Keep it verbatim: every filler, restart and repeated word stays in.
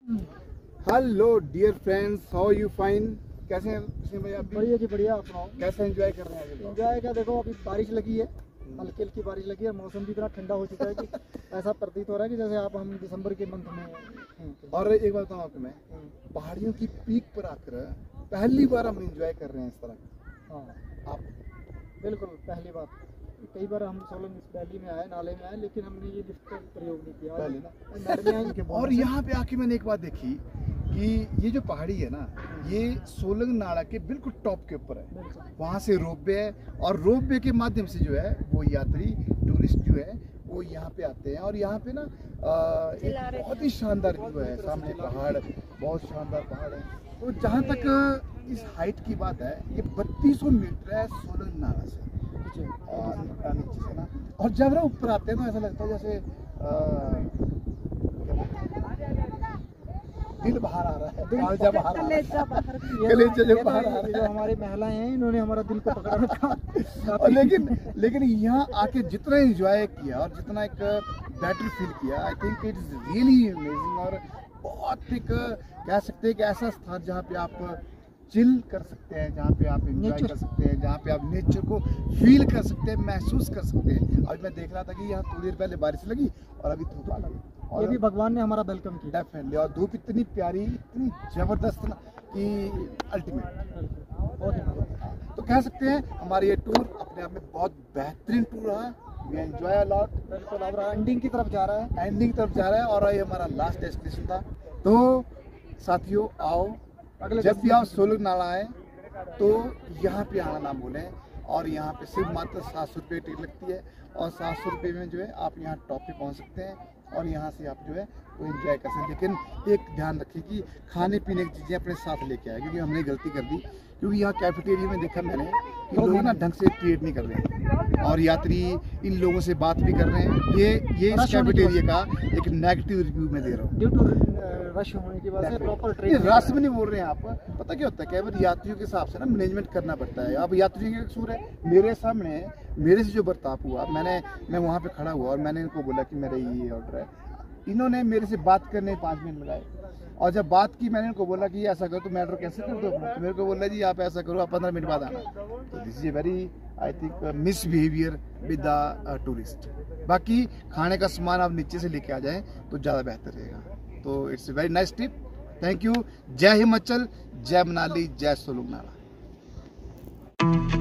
Hello dear friends, how you fine? कैसे हैं कृष्ण भाई? आप बढ़िया जी बढ़िया। अपना कैसे एंजॉय कर रहे हैं? अभी एंजॉय क्या, देखो अभी बारिश लगी है, हल्की हल्की बारिश लगी है, मौसम भी इतना ठंडा हो चुका है कि ऐसा प्रतीत हो रहा है कि जैसे आप हम दिसंबर के मंथ में हैं। और एक बात बताऊं आपको, मैं पहाड़ियों की पीक पर आकर पहली बार हम एंजॉय कर रहे हैं इस तरह। हाँ आप बिल्कुल पहली बार। कई बार हम सोलन इस वैली में आए, नाले में आए, लेकिन हमने ये लिफ्ट का प्रयोग नहीं किया पहले ना। और यहाँ पे आके मैंने एक बात देखी कि ये जो पहाड़ी है ना, ये सोलंग नाला के बिल्कुल टॉप के ऊपर है। वहाँ से रोपवे है और रोपवे के माध्यम से जो है वो यात्री टूरिस्ट जो है वो यहाँ पे आते हैं। और यहाँ पे ना आ, एक बहुत ही शानदार व्यू है, सामने पहाड़, बहुत शानदार पहाड़ है। तो जहाँ तक इस हाइट की बात है, ये बत्तीस सौ मीटर है सोलंग नाला से और नीचे से ना। और जब ना ऊपर आते हैं तो ऐसा लगता है जैसे दिल बाहर आ रहा है, कलेजा बाहर आ रहा है, कलेजा जब बाहर आ रहा है। जो हमारी महिलाएं हैं, इन्होंने हमारा दिल को पकड़ा रखा। और लेकिन लेकिन यहाँ आके जितना एंजॉय किया और जितना एक बेटर फील किया, I think it is really amazing. और बहुत एक कह सकते हैं कि ऐसा स्थान जहाँ पे आप चिल कर सकते हैं, जहाँ पे आप एंजॉय कर सकते हैं, जहाँ पे आप नेचर को फील कर सकते हैं, महसूस कर सकते हैं। और मैं देख रहा था कि यहाँ थोड़ी देर पहले बारिश लगी और अभी धूप आ लगी। और ये भी भगवान ने हमारा वेलकम किया डेफिनेटली। और धूप इतनी प्यारी, इतनी जबरदस्त ना कि अल्टीमेट। तो कह सकते हैं हमारा ये टूर अपने आप में बहुत बेहतरीन टूर रहा। We enjoy a lot. बिल्कुल अब एंडिंग की तरफ जा रहा है, एंडिंग की तरफ जा रहा है और ये हमारा लास्ट डेस्टिनेशन था। तो साथियों, आओ अगले जब भी आप सोलंग नाला आए तो यहाँ पे आना ना भूलें। और यहाँ पे सिर्फ मात्र सात सौ रुपये टिकट लगती है और सात सौ रुपये में जो है आप यहाँ टॉप पे पहुँच सकते हैं और यहाँ से आप जो है वो एंजॉय कर सकते हैं। लेकिन एक ध्यान रखिए कि खाने पीने की चीज़ें अपने साथ लेके आए, क्योंकि हमने गलती कर दी। क्योंकि यहाँ कैफेटेरिया में देखा मैंने कि लोग ना ढंग से क्रिएट नहीं कर रहे हैं और यात्री इन लोगों से बात भी कर रहे हैं। ये ये इस कैफेटेरिया का एक नेगेटिव रिव्यू मैं दे रहा हूँ। ड्यू टू रश होने की वजह से प्रॉपर ट्रेन रश में नहीं बोल रहे हैं आप। पता क्या होता है, केवल यात्रियों के हिसाब से ना मैनेजमेंट करना पड़ता है। अब यात्रियों का कसूर है। मेरे सामने मेरे से जो बर्ताव हुआ, मैंने मैं वहाँ पे खड़ा हुआ और मैंने इनको बोला कि मेरा ये ऑर्डर है। इन्होंने मेरे से बात करने पाँच मिनट लगाए और जब बात की मैंने उनको बोला कि ऐसा करो तो मैं ऑर्डर कैसे कर दो अपना, तो मेरे को बोला जी आप ऐसा करो, आप पंद्रह मिनट बाद आना। तो this is a very I think misbehaviour with the tourist. बाकी खाने का सामान आप नीचे से लेके आ जाएं तो ज़्यादा बेहतर रहेगा। तो it's a very nice trip. Thank you. जय हिमाचल, जय मनाली, जय सोलंग नाला।